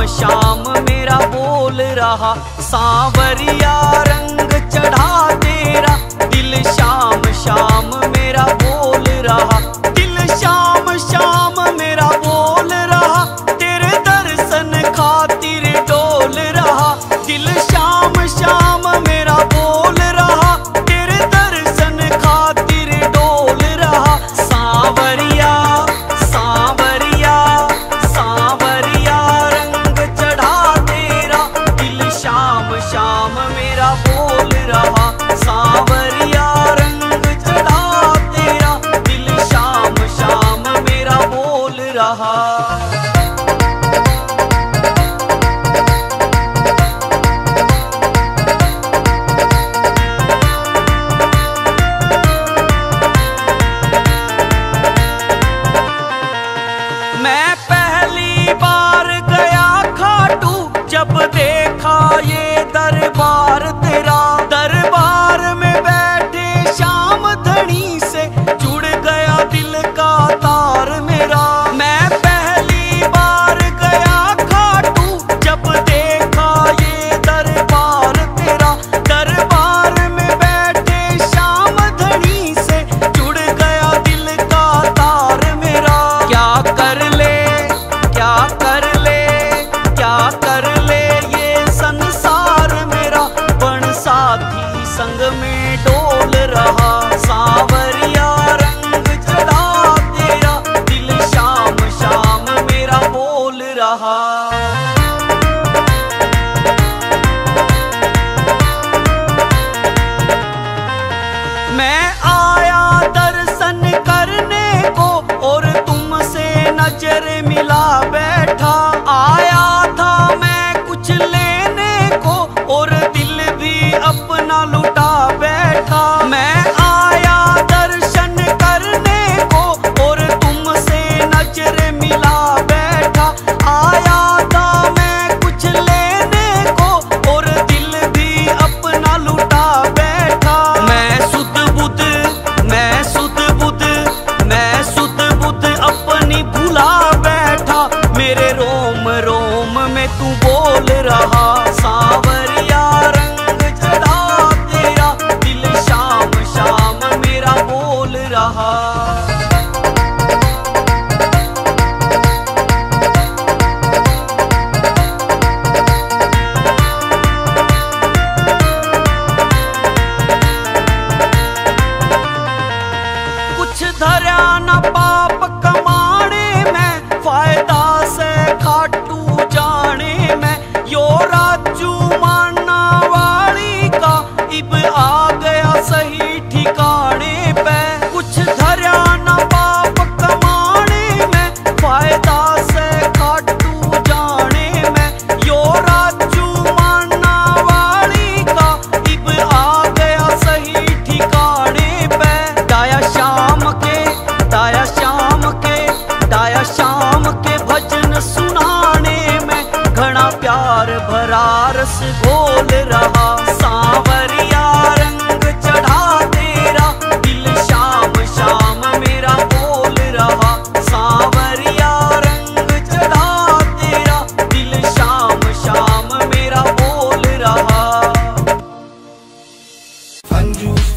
शाम मेरा बोल रहा, सांवरिया रंग चढ़ा तेरा, दिल शाम शाम मेरा बोल रहा, दिल शाम शाम मेरा बोल रहा, तेरे दर्शन खातिर डोल रहा, दिल शाम शाम मेरा बोल रहा, तेरे दर्शन खातिर डोल रहा, सांवरिया सांवरिया सांवरिया रंग चढ़ा तेरा, दिल शाम शाम मेरा बोल रहा, सांवरिया रंग चढ़ा तेरा, दिल शाम शाम मेरा बोल रहा। मैं पहली बार गया खाटू, जब देखा ये दरबार तेरा, दरबार में बैठे श्याम धनी से जुड़ गया दिल का तार मेरा। मैं पहली बार गया खाटू, जब देखा ये दरबार तेरा, दरबार में बैठे श्याम धनी से जुड़ गया दिल का तार मेरा। क्या कर ले क्या कर ले क्या कर ले ये संसार मेरा, बन साथी संग में डोल रहा, सांवरिया रंग चढ़ा तेरा, दिल शाम शाम मेरा बोल रहा। मैं आया दर्शन करने को और तुमसे नजर मिला बैठा, आया था मैं कुछ लेने को और दिल भी अपना लुटा बैठा। मैं आया दर्शन करने को और तुमसे नजर मिला बैठा, आया था मैं कुछ लेने को और दिल भी अपना लुटा बैठा। मैं सुध बुध मैं सुध बुध मैं सुध बुध अपनी भुला बैठा, मेरे रोम रोम में तू बोल रहा, सांवरिया रंग चढ़ा तेरा, दिल शाम शाम मेरा बोल रहा। कुछ धरा न पाप कमाने में, फायदा से खाटू जाने में, यो राजू माना वाली का इब आ गया सही ठिकाने पे। कुछ धरा न पाप कमाने में, फायदा से खाटू जाने में, यो राजू माना वाली का इब आ गया सही ठिकाने पे। दाया शाम के दाया शाम के दाया शाम के भजन सुनाने में, घना प्यार भरा रस घोल रहा, सांवरिया रंग चढ़ा तेरा, दिल शाम शाम मेरा बोल रहा, सांवरिया रंग चढ़ा तेरा, दिल शाम शाम मेरा बोल रहा। अंजू